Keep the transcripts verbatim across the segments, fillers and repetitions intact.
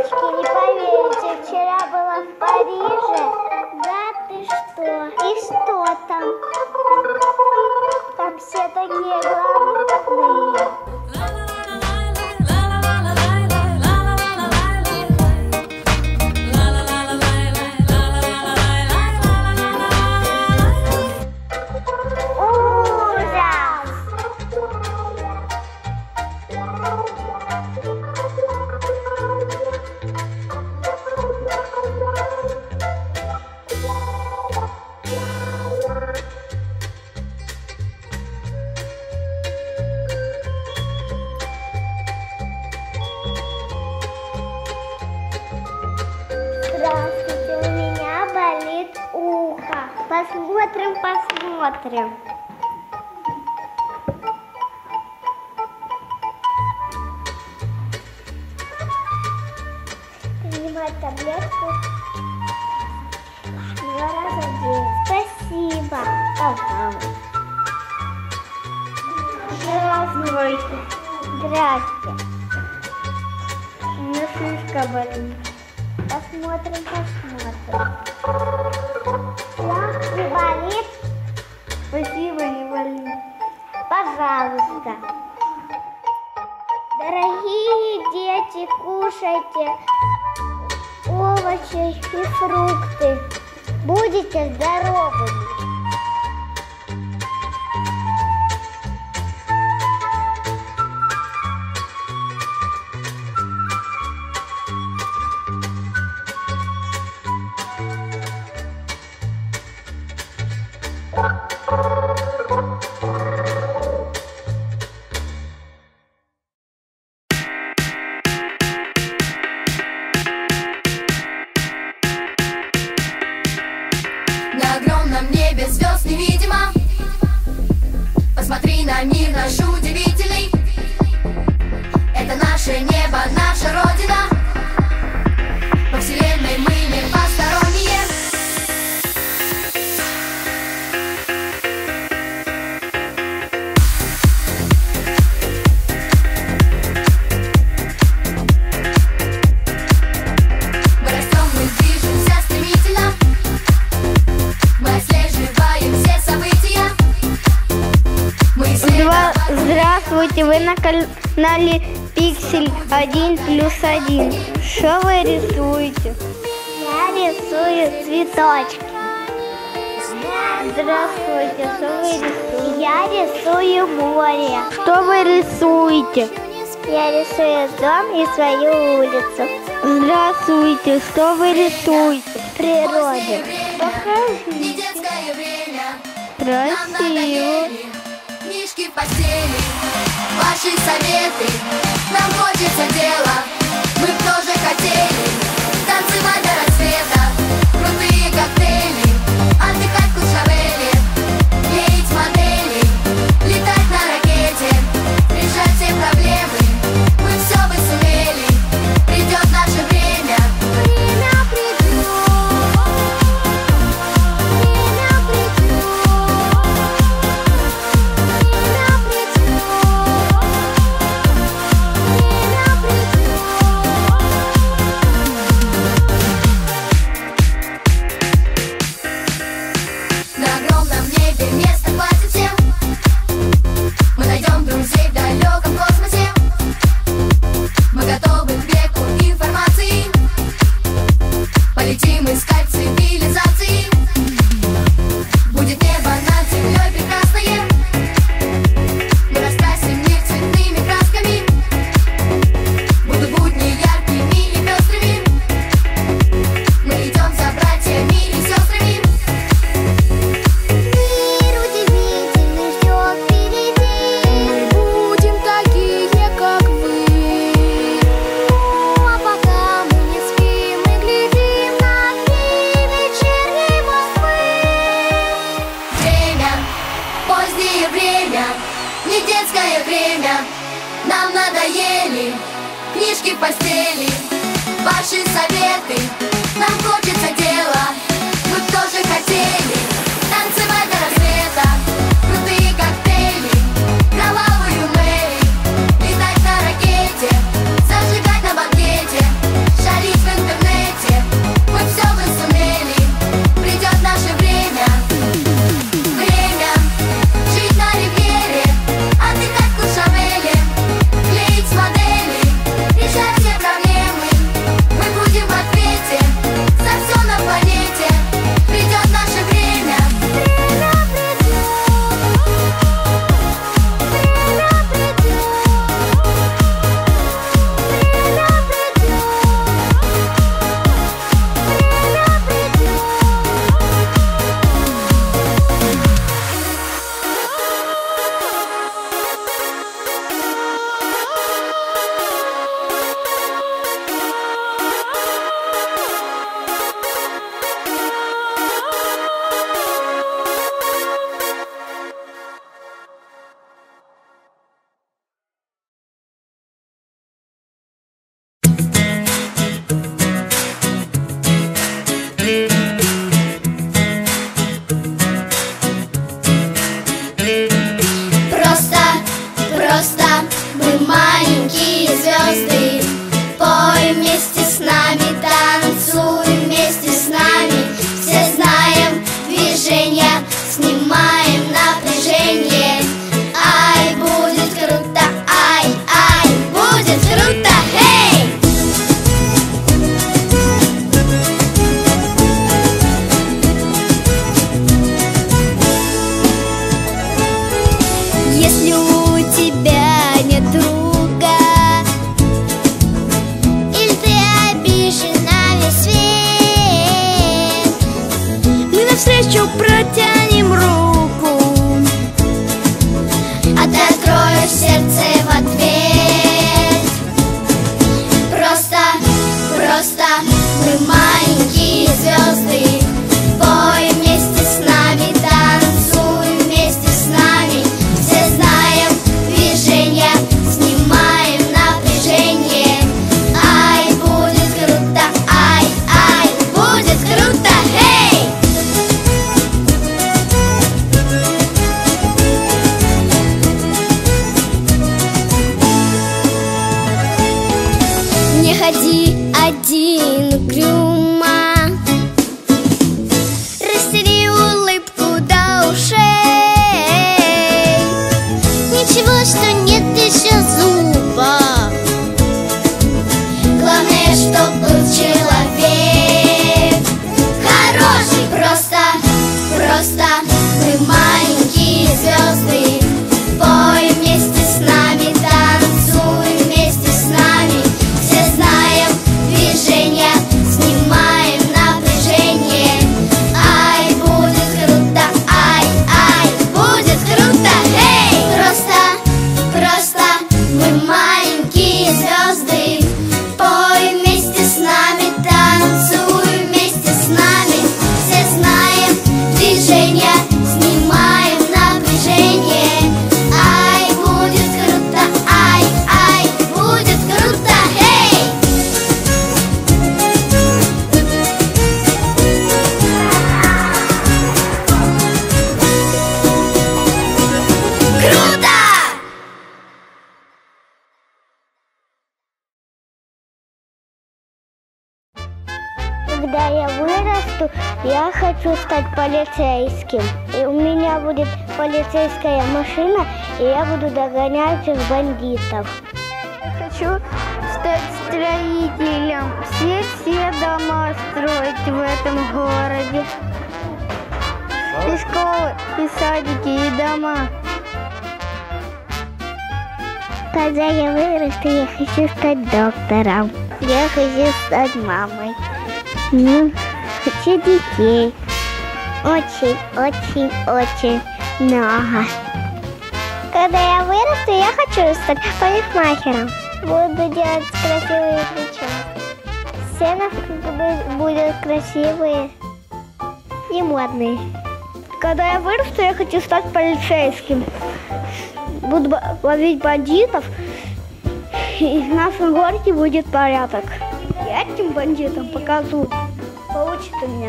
Девочки, не поверите, вчера была в Париже. Да ты что? И что там? Там все такие гламурные. Здравствуйте, у меня болит ухо. Посмотрим, посмотрим. Принимать таблетку два раза в день. Спасибо. Пожалуйста. Здравствуйте. Здрасте. У меня шишка болит. Посмотрим, посмотрим. Да, не болит? Спасибо, не болит. Пожалуйста. Дорогие дети, кушайте овощи и фрукты. Будете здоровыми. На огромном небе звезд невидимо. Посмотри на мир наш удивительный. Это наше небо, наша родина. По вселенной мы не посторонние. Мы растем, мы движемся стремительно. Мы отслеживаем все события. Мы исследовали. Здравствуйте, вы на канале Пиксель один плюс один. Что вы рисуете? Я рисую цветочки. Здравствуйте, что вы рисуете? Я рисую море. Что вы рисуете? Я рисую дом и свою улицу. Здравствуйте, что вы рисуете? Природу. Не детское время. Красиво. Книжки в постели, ваши советы. Нам хочется дела, мы б тоже хотели танцевать до рассвета, крутые коктейли, отдыхать в Куршавеле, клеить модели, летать на ракете, решать все проблемы. Мы все бы сумели, придет наше время. Время придет, время придет. На огромном небе места хватит всем. Мы найдем друзей в далеком космосе. Мы готовы к веку информации. Полетим искать цивилизации. Будет небо над землей прекрасное. Мы раскрасим мир цветными красками. Будут будни яркими и пестрыми. Мы идем за братьями и сестрами. Мир удивительный ждет впереди. Мы будем такие, как вы. Ну, а пока мы не спим, мы глядим на огни вечерней Москвы. Время, позднее время, не детское время. Нам надоели книжки в постели, ваши советы. Нам хочется дела, мы б тоже хотели танцевать до рассвета, крутые коктейли, кровавую Мэри, летать на ракете, зажигать на банкете, шарить вырасту, я хочу стать полицейским. И у меня будет полицейская машина, и я буду догонять всех бандитов. Я хочу стать строителем, все-все дома строить в этом городе. И школы, и садики, и дома. Когда я вырасту, я хочу стать доктором. Я хочу стать мамой. Ну, хочу детей. Очень, очень, очень много. Когда я вырасту, я хочу стать парикмахером. Буду делать красивые прически. Все будут красивые и модные. Когда я вырасту, я хочу стать полицейским. Буду ловить бандитов, и в нашем городе будет порядок. Я этим бандитам покажу. Получит у меня.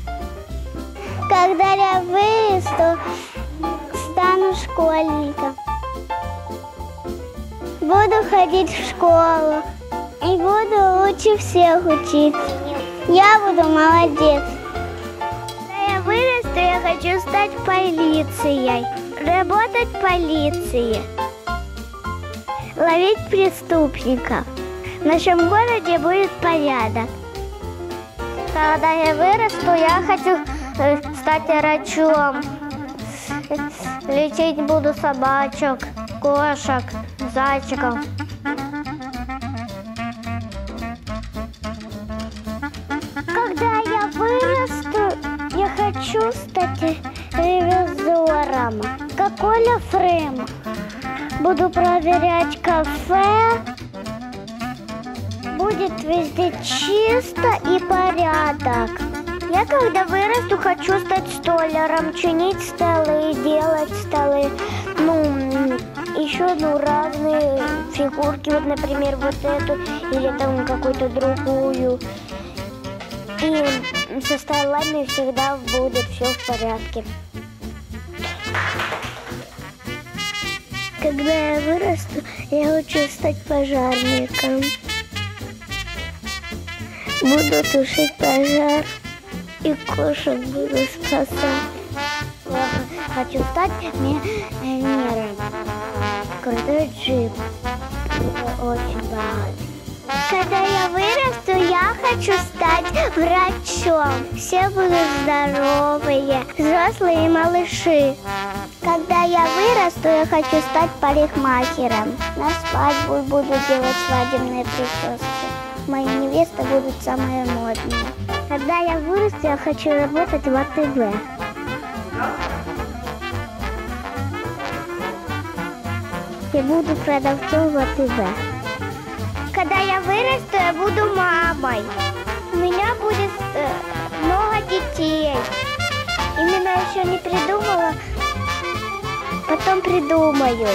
Когда я вырасту, стану школьником. Буду ходить в школу и буду лучше всех учиться. Я буду молодец. Когда я вырасту, я хочу стать полицией. Работать в полиции. Ловить преступников. В нашем городе будет порядок. Когда я вырасту, я хочу стать врачом. Лечить буду собачек, кошек, зайчиков. Когда я вырасту, я хочу стать ревизором, как Оля Фрейм. Буду проверять кафе. Будет везде чисто и порядок. Я когда вырасту, хочу стать столяром, чинить столы, делать столы. Ну, еще ну, разные фигурки, вот, например, вот эту или там какую-то другую. И со столами всегда будет все в порядке. Когда я вырасту, я хочу стать пожарником. Буду тушить пожар и кошек буду спасать. Я хочу стать мэром. Крутой джип. Очень богатый. Когда я вырасту, я хочу стать врачом. Все будут здоровые, взрослые и малыши. Когда я вырасту, я хочу стать парикмахером. На свадьбу буду делать свадебные прически. Мои невесты будут самые модные. Когда я вырасту, я хочу работать в АТБ. Я буду продавцом в АТБ. Когда я вырасту, я буду мамой. У меня будет э, много детей. Именно еще не придумала, потом придумаю.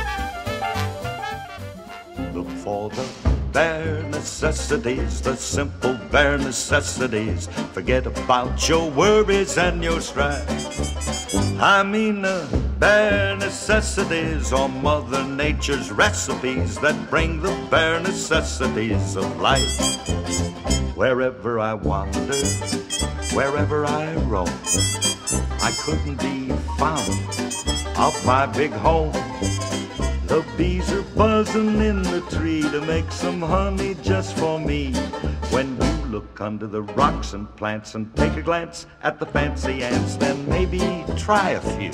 For the bare necessities, the simple bare necessities. Forget about your worries and your strife. I mean the bare necessities are Mother Nature's recipes that bring the bare necessities of life. Wherever I wander, wherever I roam, I couldn't be found off my big home. The bees are buzzing in the tree to make some honey just for me. When you look under the rocks and plants and take a glance at the fancy ants, then maybe try a few.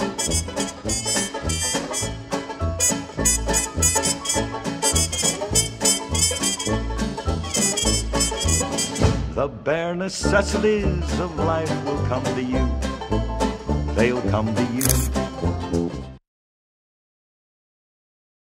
The bare necessities of life will come to you. They'll come to you.